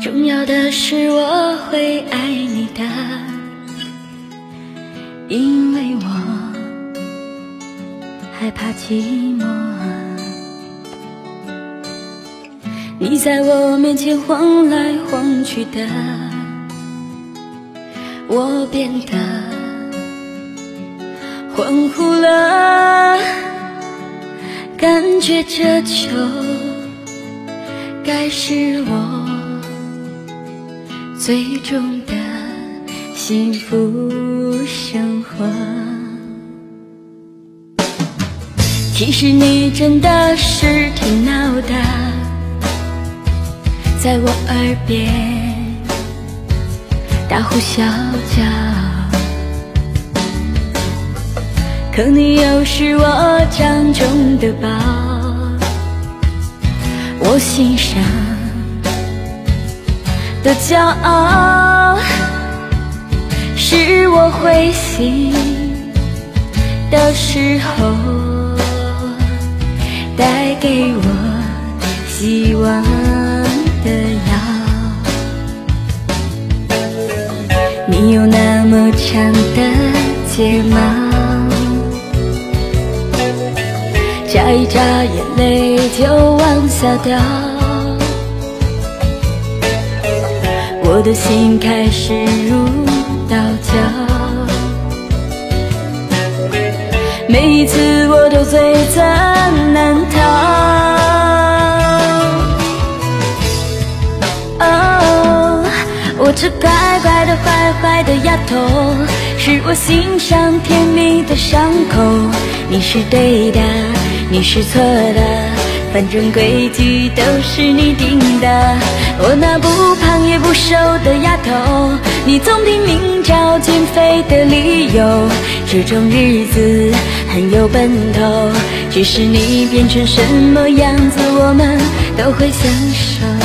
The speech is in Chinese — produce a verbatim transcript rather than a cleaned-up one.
重要的是我会爱你的，因为我害怕寂寞。你在我面前晃来晃去的，我变得恍惚了，感觉这就该是我最终的幸福生活。其实你真的是挺闹的，在我耳边大呼小叫，可你又是我掌中的宝，我心上的骄傲，是我灰心的时候带给我希望的药。你有那么长的睫毛，眨一眨眼泪就往下掉，我的心开始如刀绞，每一次我都罪责难逃。哦，我这乖乖的坏坏的丫头，是我心上甜蜜的伤口。你是对的，你是错的，反正规矩都是你定的。我那不胖也不瘦的丫头，你总拼命找减肥的理由。这种日子很有奔头，即使你变成什么样子，我们都会相守。